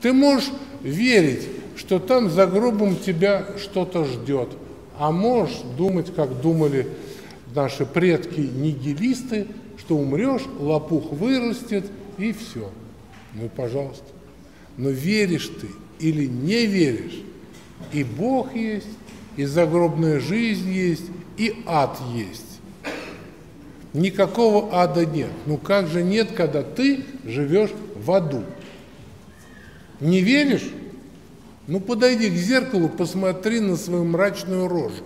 Ты можешь верить, что там за гробом тебя что-то ждет, а можешь думать, как думали наши предки-нигилисты, что умрешь, лопух вырастет и все. Ну, пожалуйста. Но веришь ты или не веришь, и Бог есть, и загробная жизнь есть, и ад есть. Никакого ада нет. Ну как же нет, когда ты живешь в аду? Не веришь? Ну подойди к зеркалу, посмотри на свою мрачную рожу.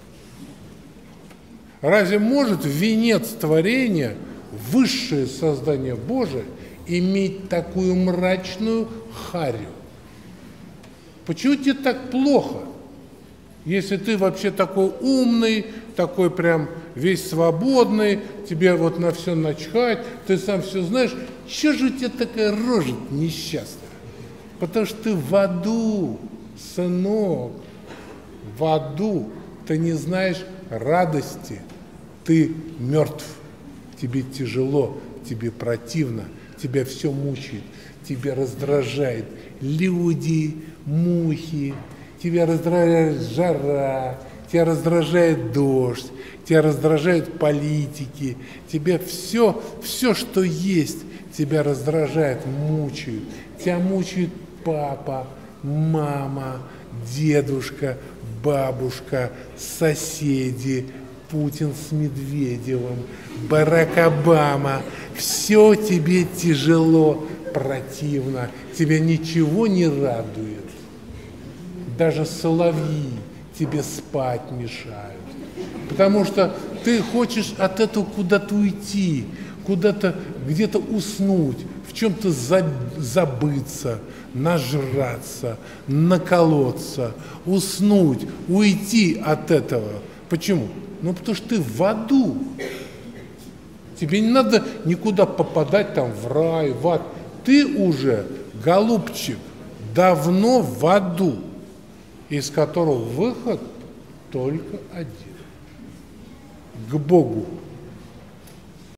Разве может венец творения, высшее создание Божие, иметь такую мрачную харю? Почему тебе так плохо, если ты вообще такой умный, такой прям весь свободный, тебе вот на все начхать, ты сам все знаешь, что же у тебя такая рожа несчастная? Потому что ты в аду, сынок, в аду, ты не знаешь радости, ты мертв, тебе тяжело, тебе противно, тебя все мучает, тебя раздражает люди, мухи, тебя раздражает жара, тебя раздражает дождь, тебя раздражают политики, тебя все, что есть, тебя раздражает, мучают. Тебя мучает папа, мама, дедушка, бабушка, соседи, Путин с Медведевым, Барак Обама. Все тебе тяжело, противно, тебя ничего не радует. Даже соловьи тебе спать мешают. Потому что ты хочешь от этого куда-то уйти, куда-то где-то уснуть, в чем-то забыться, нажраться, наколоться, уснуть, уйти от этого. Почему? Ну, потому что ты в аду. Тебе не надо никуда попадать там в рай, в ад. Ты уже, голубчик, давно в аду, из которого выход только один. К Богу.